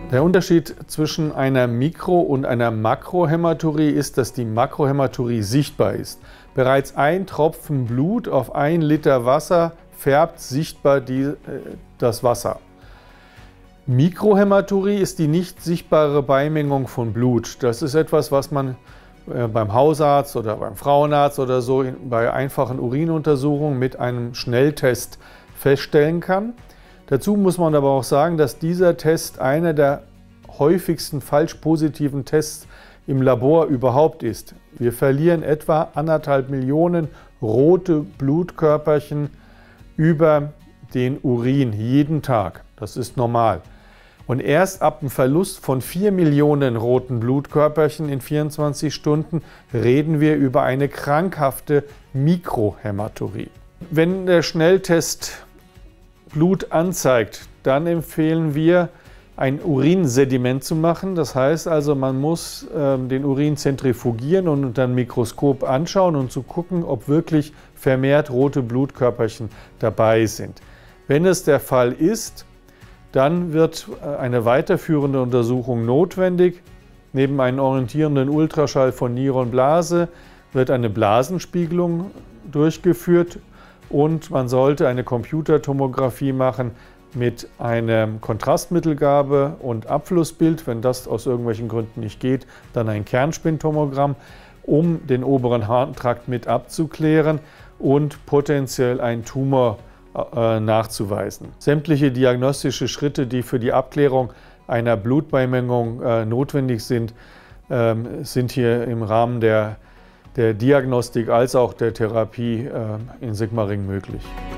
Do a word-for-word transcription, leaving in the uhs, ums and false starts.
Der Unterschied zwischen einer Mikro- und einer Makrohämaturie ist, dass die Makrohämaturie sichtbar ist. Bereits ein Tropfen Blut auf ein Liter Wasser färbt sichtbar die, äh, das Wasser. Mikrohämaturie ist die nicht sichtbare Beimengung von Blut. Das ist etwas, was man äh, beim Hausarzt oder beim Frauenarzt oder so in, bei einfachen Urinuntersuchungen mit einem Schnelltest feststellen kann. Dazu muss man aber auch sagen, dass dieser Test einer der häufigsten falsch positiven Tests im Labor überhaupt ist. Wir verlieren etwa anderthalb Millionen rote Blutkörperchen über den Urin jeden Tag. Das ist normal. Und erst ab dem Verlust von vier Millionen roten Blutkörperchen in vierundzwanzig Stunden reden wir über eine krankhafte Mikrohämaturie. Wenn der Schnelltest Blut anzeigt, dann empfehlen wir, ein Urinsediment zu machen. Das heißt also, man muss äh, den Urin zentrifugieren und unter dem Mikroskop anschauen und zu gucken, ob wirklich vermehrt rote Blutkörperchen dabei sind. Wenn es der Fall ist, dann wird eine weiterführende Untersuchung notwendig. Neben einem orientierenden Ultraschall von Niere und Blase wird eine Blasenspiegelung durchgeführt. Und man sollte eine Computertomographie machen mit einer Kontrastmittelgabe und Abflussbild. Wenn das aus irgendwelchen Gründen nicht geht, dann ein Kernspintomogramm, um den oberen Harntrakt mit abzuklären und potenziell einen Tumor äh, nachzuweisen. Sämtliche diagnostische Schritte, die für die Abklärung einer Blutbeimengung äh, notwendig sind, äh, sind hier im Rahmen der der Diagnostik als auch der Therapie in Sigmaringen möglich.